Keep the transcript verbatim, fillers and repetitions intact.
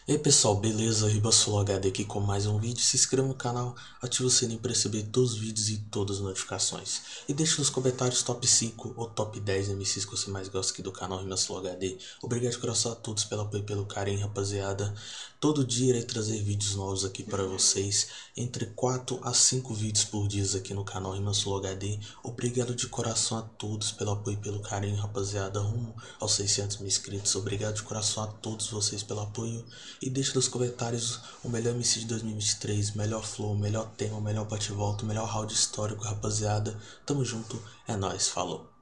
E aí pessoal, beleza? Ribassolo H D aqui com mais um vídeo. Se inscreva no canal, ative o sininho para receber todos os vídeos e todas as notificações. E deixe nos comentários top cinco ou top dez M Cs que você mais gosta aqui do canal Ribassolo H D. Obrigado de coração a todos pelo apoio e pelo carinho, rapaziada. Todo dia irei trazer vídeos novos aqui para vocês. Entre quatro a cinco vídeos por dia aqui no canal Ribassolo H D. Obrigado de coração a todos pelo apoio e pelo carinho, rapaziada. Rumo aos seiscentos mil inscritos. Obrigado de coração a todos vocês pelo apoio. E deixa nos comentários o melhor M C de dois mil e vinte e três, melhor flow, melhor tema, melhor bate-volta, melhor round histórico, rapaziada. Tamo junto, é nóis, falou.